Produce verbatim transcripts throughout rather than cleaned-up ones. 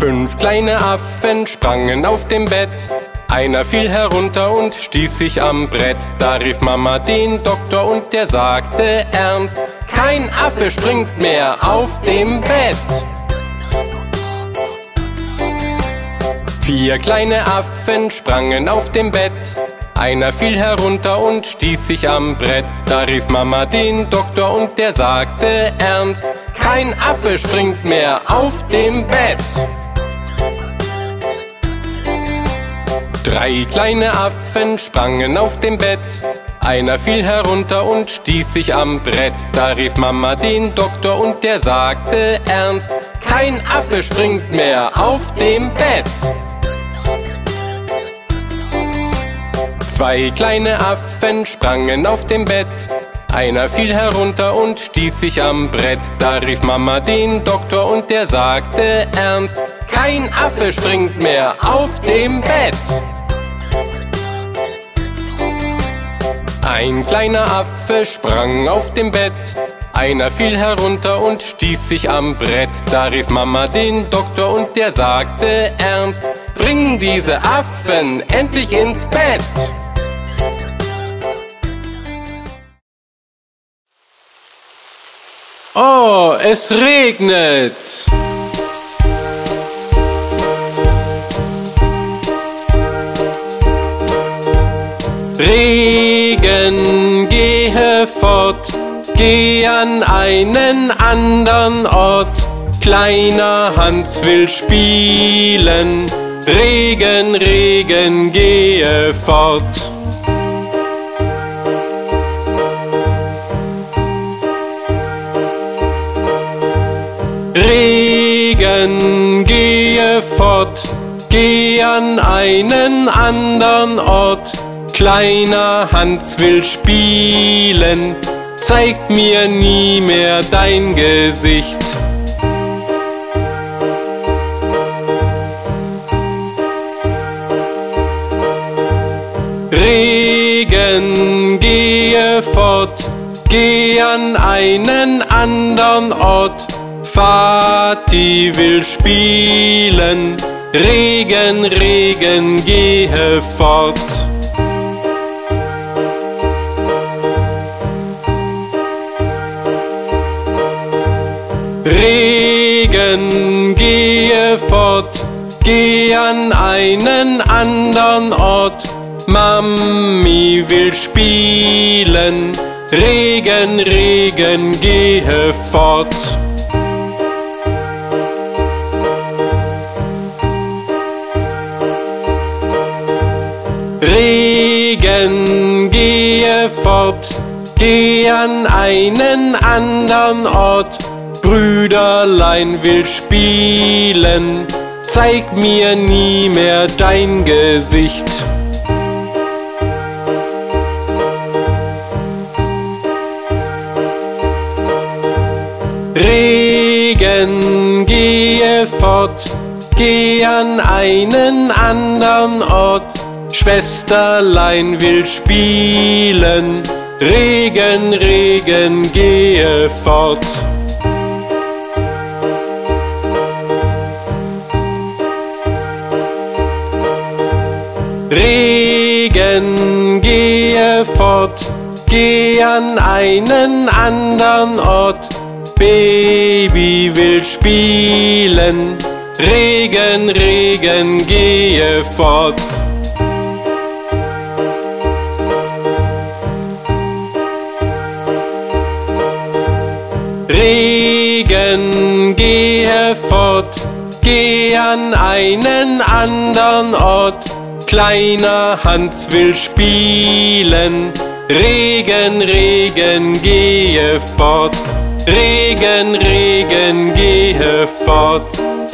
Fünf kleine Affen sprangen auf dem Bett. Einer fiel herunter und stieß sich am Brett. Da rief Mama den Doktor und der sagte ernst: Kein Affe springt mehr auf dem Bett. Vier kleine Affen sprangen auf dem Bett. Einer fiel herunter und stieß sich am Brett. Da rief Mama den Doktor und der sagte ernst: Kein Affe springt mehr auf dem Bett. Drei kleine Affen sprangen auf dem Bett. Einer fiel herunter und stieß sich am Brett. Da rief Mama den Doktor und der sagte ernst: Kein Affe springt mehr auf dem Bett. Zwei kleine Affen sprangen auf dem Bett. Einer fiel herunter und stieß sich am Brett. Da rief Mama den Doktor und der sagte ernst: Kein Affe springt mehr auf dem Bett. Ein kleiner Affe sprang auf dem Bett. Einer fiel herunter und stieß sich am Brett. Da rief Mama den Doktor und der sagte ernst: Bring diese Affen endlich ins Bett. Oh, es regnet! Regen, gehe fort, geh an einen andern Ort. Kleiner Hans will spielen. Regen, Regen, gehe fort. Regen, gehe fort, geh an einen andern Ort. Kleiner Hans will spielen, zeig mir nie mehr dein Gesicht. Regen, gehe fort, geh an einen andern Ort. Vati will spielen. Regen, Regen, gehe fort. Regen, gehe fort, geh an einen andern Ort. Mami will spielen. Regen, Regen, gehe fort. Regen, gehe fort, geh an einen andern Ort. Brüderlein will spielen, zeig mir nie mehr dein Gesicht. Regen, gehe fort, geh an einen andern Ort. Schwesterlein will spielen. Regen, Regen, gehe fort. Regen, gehe fort, geh an einen andern Ort. Baby will spielen. Regen, Regen, gehe fort. Regen, gehe fort, geh an einen andern Ort. Kleiner Hans will spielen. Regen, Regen, gehe fort. Regen, Regen, gehe fort.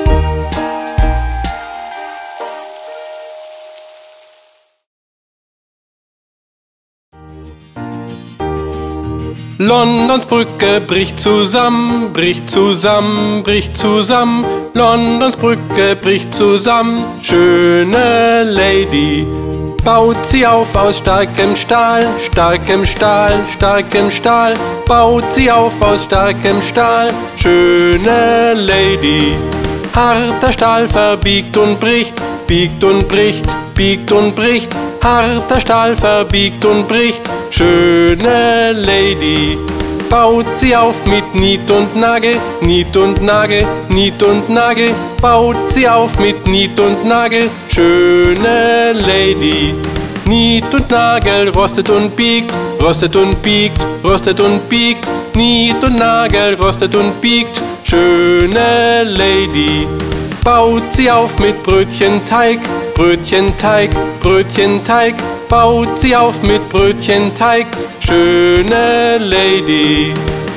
Londons Brücke bricht zusammen, bricht zusammen, bricht zusammen. Londons Brücke bricht zusammen, schöne Lady. Baut sie auf aus starkem Stahl, starkem Stahl, starkem Stahl. Baut sie auf aus starkem Stahl, schöne Lady. Harter Stahl verbiegt und bricht, biegt und bricht, biegt und bricht. Harter Stahl verbiegt und bricht, schöne Lady. Baut sie auf mit Niet und Nagel, Niet und Nagel, Niet und Nagel. Baut sie auf mit Niet und Nagel, schöne Lady. Niet und Nagel rostet und biegt, rostet und biegt, rostet und biegt. Niet und Nagel rostet und biegt, schöne Lady. Baut sie auf mit Brötchenteig, Brötchenteig, Brötchenteig. Baut sie auf mit Brötchenteig, schöne Lady.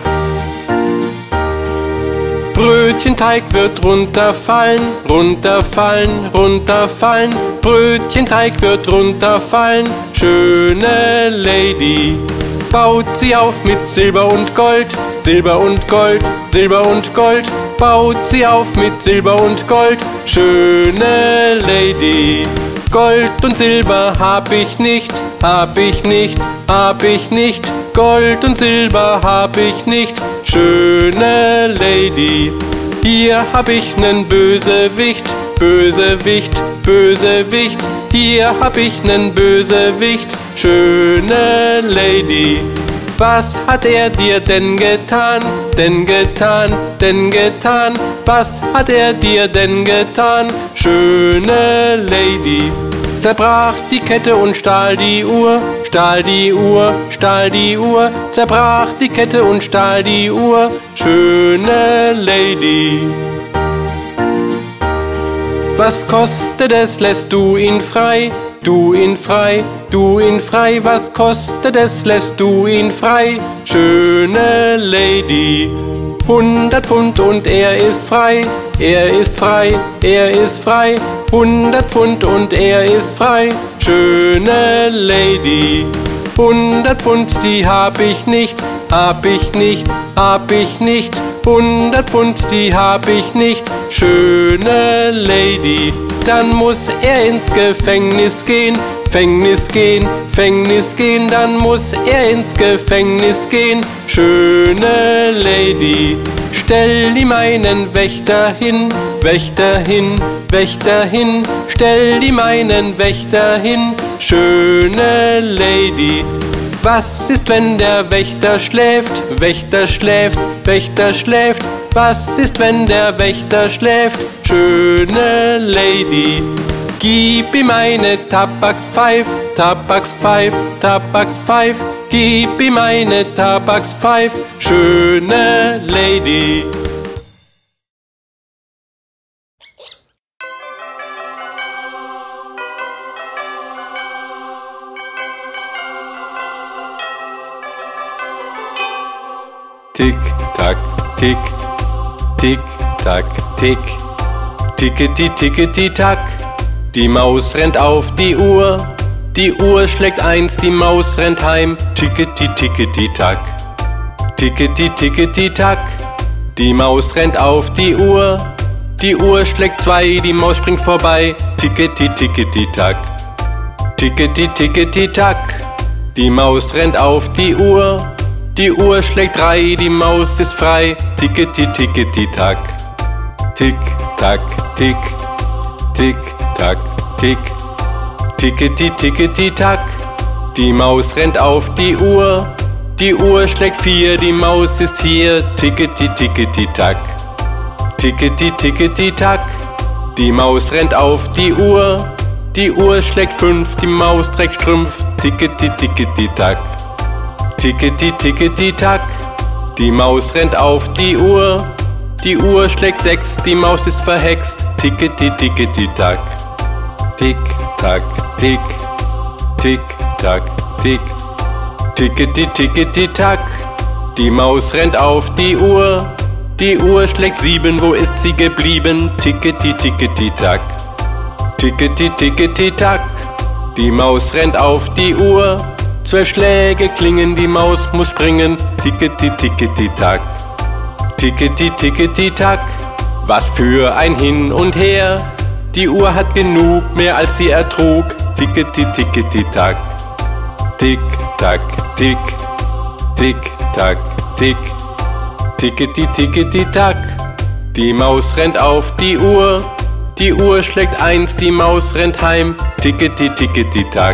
Brötchenteig wird runterfallen, runterfallen, runterfallen. Brötchenteig wird runterfallen, schöne Lady. Baut sie auf mit Silber und Gold, Silber und Gold, Silber und Gold. Baut sie auf mit Silber und Gold, schöne Lady. Gold und Silber hab ich nicht, hab ich nicht, hab ich nicht. Gold und Silber hab ich nicht, schöne Lady. Hier hab ich nen Bösewicht, Bösewicht, Bösewicht. Hier hab ich nen Bösewicht, schöne Lady. Was hat er dir denn getan, denn getan, denn getan? Was hat er dir denn getan, schöne Lady? Zerbrach die Kette und stahl die Uhr, stahl die Uhr, stahl die Uhr. Zerbrach die Kette und stahl die Uhr, schöne Lady. Was kostet es, lässt du ihn frei? Du ihn frei, du ihn frei, was kostet es, lässt du ihn frei, schöne Lady. Hundert Pfund und er ist frei, er ist frei, er ist frei. Hundert Pfund und er ist frei, schöne Lady. Hundert Pfund, die hab ich nicht, hab ich nicht, hab ich nicht. Hundert Pfund, die hab ich nicht, schöne Lady. Dann muss er ins Gefängnis gehen, Gefängnis gehen, Gefängnis gehen. Dann muss er ins Gefängnis gehen, schöne Lady. Stell ihm einen Wächter hin, Wächter hin, Wächter hin. Stell ihm einen Wächter hin, schöne Lady. Was ist, wenn der Wächter schläft, Wächter schläft, Wächter schläft? Was ist, wenn der Wächter schläft, schöne Lady? Gib ihm eine Tabakspfeif, Tabakspfeif, Tabakspfeif. Gib ihm eine Tabakspfeif, schöne Lady. Tick, tack, tick, tick, tack, tick, tickety, tickety, tack. Die Maus rennt auf die Uhr, die Uhr schlägt eins, die Maus rennt heim. Tickety, tickety, tack, tickety, tickety, tack. Die Maus rennt auf die Uhr, die Uhr schlägt zwei, die Maus springt vorbei. Tickety, tickety, tack, tickety, tickety, tack. Die Maus rennt auf die Uhr, die Uhr schlägt drei, die Maus ist frei. Tickety, tickety, tack, tick, tack, tick, tick, tack, tick, tickety, tickety, tack. Die Maus rennt auf die Uhr, die Uhr schlägt vier, die Maus ist hier. Tickety, tickety, tack, tickety, tickety, tack. Die Maus rennt auf die Uhr, die Uhr schlägt fünf, die Maus trägt Strümpf. Tickety, tickety, tack, tickety, tickety, tack. Die Maus rennt auf die Uhr, die Uhr schlägt sechs, die Maus ist verhext. Tickety, tickety, tack, tick, tack, tick, tick, tack, tick, tickety, tickety, tack. Die Maus rennt auf die Uhr, die Uhr schlägt sieben, wo ist sie geblieben? Tickety, tickety, tack, tickety, tickety, tack. Die Maus rennt auf die Uhr, zwölf Schläge klingen, die Maus muss springen. Tickety, tickety, tack, tickety, tickety, tack. Was für ein Hin und Her, die Uhr hat genug, mehr als sie ertrug. Tickety, tickety, tack, tick, tack, tick, tick, tack, tick, tickety, tickety, tack. Die Maus rennt auf die Uhr, die Uhr schlägt eins, die Maus rennt heim, ticketi ticketi tack.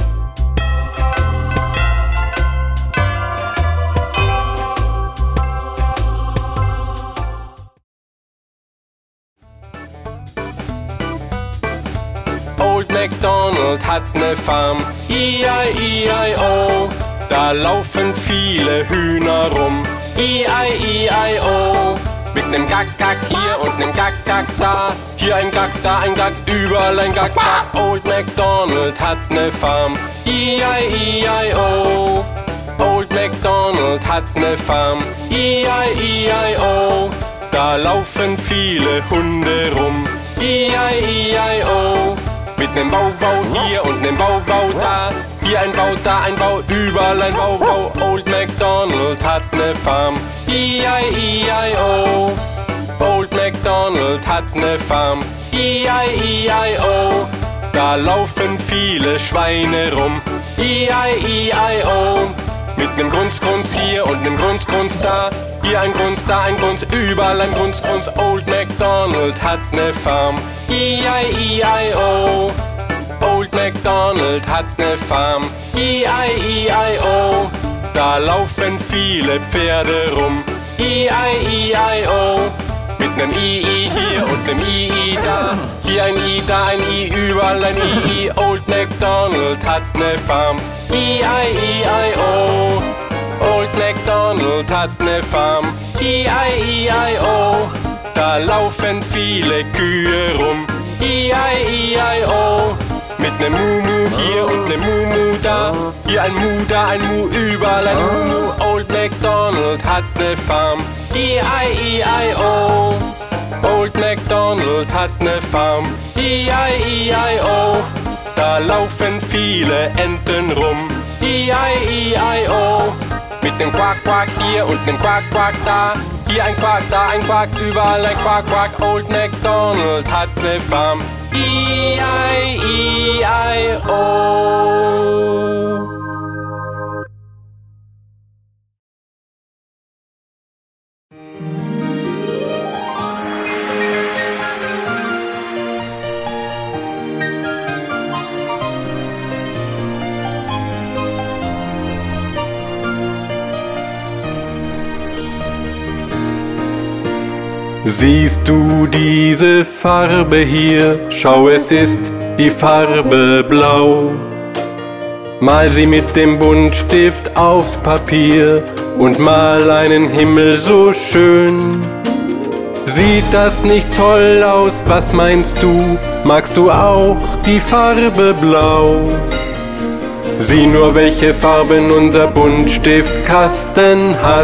Old MacDonald hat ne Farm, E I E I O. Da laufen viele Hühner rum, E I E I O. Mit nem Gack Gack hier und nem Gack Gack da. Hier ein Gack, da ein Gack, überall ein Gack Gack. Old MacDonald hat ne Farm, E I E I O. Old MacDonald hat ne Farm, E I E I O. Da laufen viele Hunde rum, E I E I O. Mit nem Wauwau hier und nem Wauwau da. Hier ein Bau, da ein Bau, überall ein Wauwau. Old MacDonald hat ne Farm, E I E I O. Old MacDonald hat ne Farm, E I E I O. Da laufen viele Schweine rum, E I E I O. Mit nem Grunz, Grunz hier und nem Grunz, Grunz da. Hier ein Grunz, da ein Grunz, überall ein Grunz, Grunz. Old MacDonald hat ne Farm, E I E I O. Old MacDonald hat ne Farm, E I E I O. Da laufen viele Pferde rum, E I E I O. Mit nem I I hier und nem I I da. Hier ein I, da ein I, überall ein I I. Old MacDonald hat ne Farm, E I E I O. Old MacDonald hat ne Farm, E I E I O. Da laufen viele Kühe rum, E I E I O. Mit nem Mumu hier und nem Mumu da. Hier ein Mu, da ein Mu, überall ein Mumu. Old MacDonald hat ne Farm, E I E I O. Old MacDonald hat ne Farm, E I E I O. Da laufen viele Enten rum, E I E I O. Mit nem Quack, Quack hier und nem Quack, Quack da. Hier ein Quack, da ein Quack, überall ein Quack, Quack. Old MacDonald hat ne Farm, E I E I O. Siehst du diese Farbe hier? Schau, es ist die Farbe Blau. Mal sie mit dem Buntstift aufs Papier und mal einen Himmel so schön. Sieht das nicht toll aus? Was meinst du? Magst du auch die Farbe Blau? Sieh nur, welche Farben unser Buntstiftkasten hat.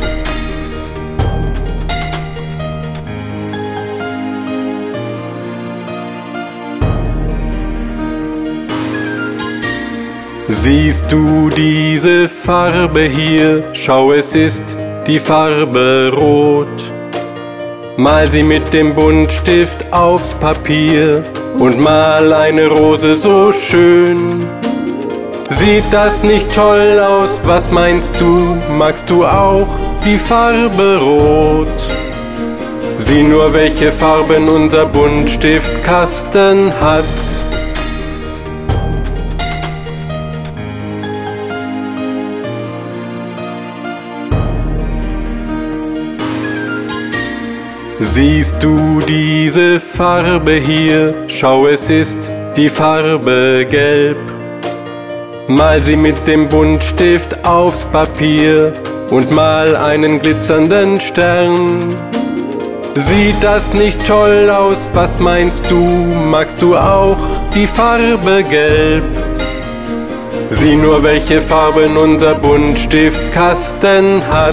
Siehst du diese Farbe hier? Schau, es ist die Farbe Rot. Mal sie mit dem Buntstift aufs Papier und mal eine Rose so schön. Sieht das nicht toll aus? Was meinst du? Magst du auch die Farbe Rot? Sieh nur, welche Farben unser Buntstiftkasten hat. Siehst du diese Farbe hier? Schau, es ist die Farbe Gelb. Mal sie mit dem Buntstift aufs Papier und mal einen glitzernden Stern. Sieht das nicht toll aus? Was meinst du? Magst du auch die Farbe Gelb? Sieh nur, welche Farben unser Buntstiftkasten hat.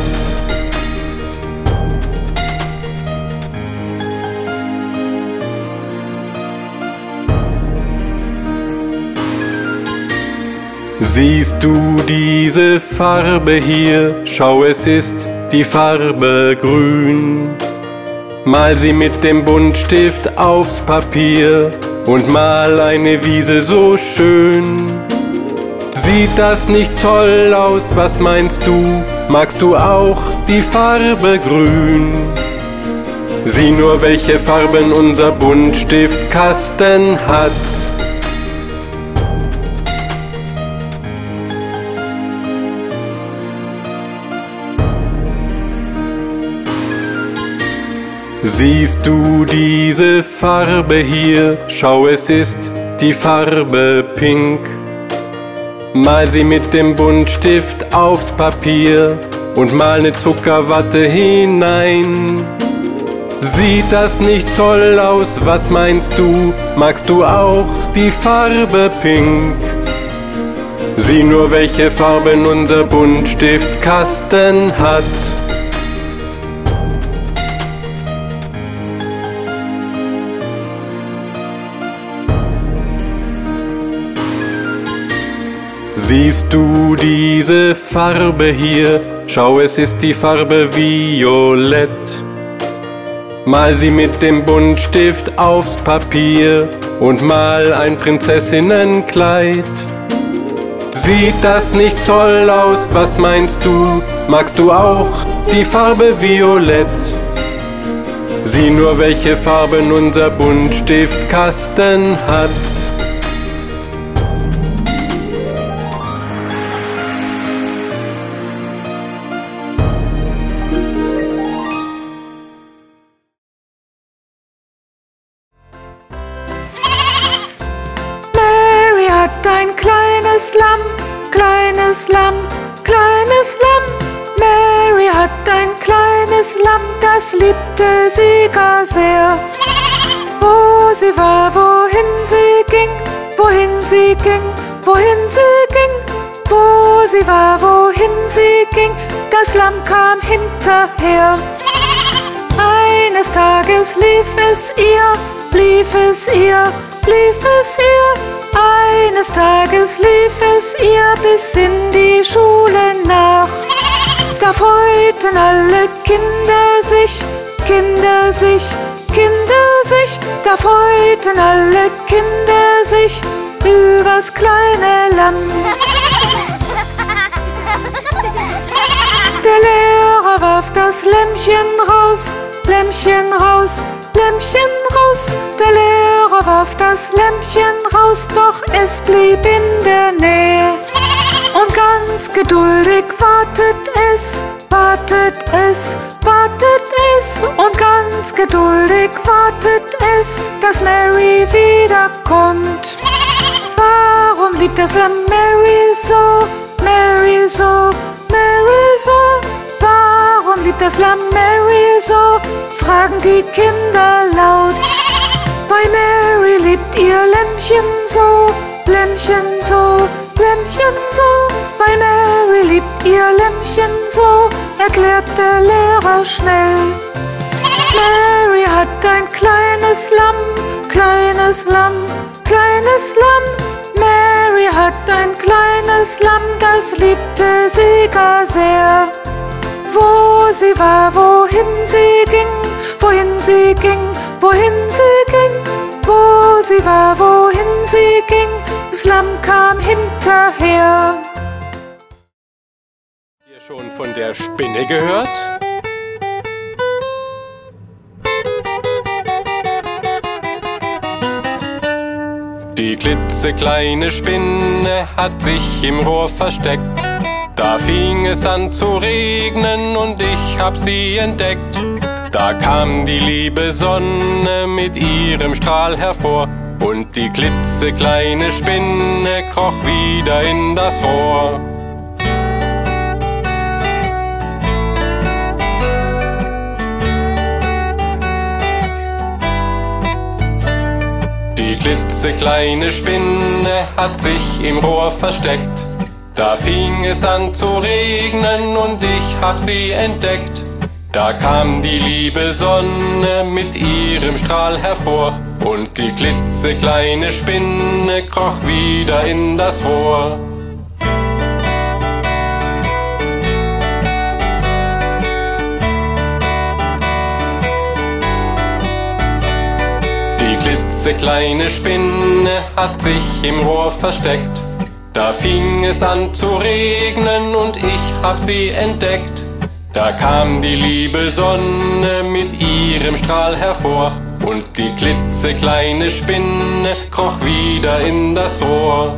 Siehst du diese Farbe hier? Schau, es ist die Farbe Grün. Mal sie mit dem Buntstift aufs Papier und mal eine Wiese so schön. Sieht das nicht toll aus? Was meinst du? Magst du auch die Farbe Grün? Sieh nur, welche Farben unser Buntstiftkasten hat. Siehst du diese Farbe hier? Schau, es ist die Farbe Pink. Mal sie mit dem Buntstift aufs Papier und mal ne Zuckerwatte hinein. Sieht das nicht toll aus? Was meinst du? Magst du auch die Farbe Pink? Sieh nur, welche Farben unser Buntstiftkasten hat. Siehst du diese Farbe hier? Schau, es ist die Farbe Violett. Mal sie mit dem Buntstift aufs Papier und mal ein Prinzessinnenkleid. Sieht das nicht toll aus? Was meinst du? Magst du auch die Farbe Violett? Sieh nur, welche Farben unser Buntstiftkasten hat. Ein kleines Lamm, kleines Lamm, kleines Lamm. Mary hat ein kleines Lamm, das liebte sie gar sehr. Wo sie war, wohin sie ging, wohin sie ging, wohin sie ging. Wo sie war, wohin sie ging, das Lamm kam hinterher. Eines Tages lief es ihr, lief es ihr, lief es ihr. Eines Tages lief es ihr bis in die Schule nach. Da freuten alle Kinder sich, Kinder sich, Kinder sich. Da freuten alle Kinder sich übers kleine Lamm. Der Lehrer warf das Lämmchen raus, Lämmchen raus, Lämmchen raus. Der Lehrer warf das Lämmchen raus, doch es blieb in der Nähe. Und ganz geduldig wartet es, wartet es, wartet es. Und ganz geduldig wartet es, dass Mary wiederkommt. Warum liebt das Lamm Mary so, Mary so, Mary so? Warum liebt das Lamm Mary so? Fragen die Kinder laut. Weil Mary liebt ihr Lämmchen so, Lämmchen so, Lämmchen so. Weil Mary liebt ihr Lämmchen so, erklärt der Lehrer schnell. Mary hat ein kleines Lamm, kleines Lamm, kleines Lamm. Mary hat ein kleines Lamm, das liebte sie gar sehr. Wo sie war, wohin sie ging, wohin sie ging, wohin sie ging. Wo sie war, wohin sie ging, das Lamm kam hinterher. Habt ihr schon von der Spinne gehört? Die klitzekleine Spinne hat sich im Rohr versteckt. Da fing es an zu regnen und ich hab sie entdeckt. Da kam die liebe Sonne mit ihrem Strahl hervor und die klitzekleine Spinne kroch wieder in das Rohr. Die klitzekleine Spinne hat sich im Rohr versteckt. Da fing es an zu regnen und ich hab sie entdeckt. Da kam die liebe Sonne mit ihrem Strahl hervor und die klitzekleine Spinne kroch wieder in das Rohr. Die klitzekleine Spinne hat sich im Rohr versteckt. Da fing es an zu regnen und ich hab sie entdeckt. Da kam die liebe Sonne mit ihrem Strahl hervor, und die klitzekleine Spinne kroch wieder in das Rohr.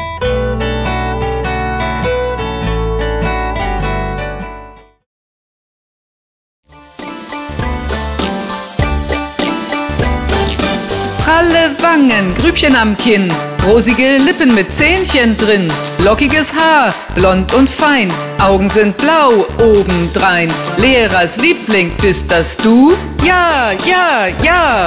Pralle Wangen, Grübchen am Kinn, rosige Lippen mit Zähnchen drin, lockiges Haar, blond und fein, Augen sind blau obendrein. Lehrers Liebling, bist das du? Ja, ja, ja!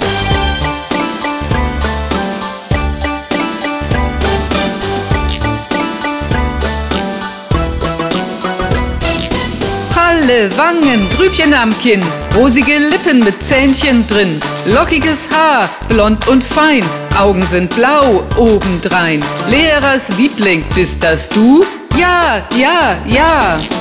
Pralle Wangen, Grübchen am Kinn, rosige Lippen mit Zähnchen drin, lockiges Haar, blond und fein, Augen sind blau obendrein. Lehrers Liebling, bist das du? Ja, ja, ja!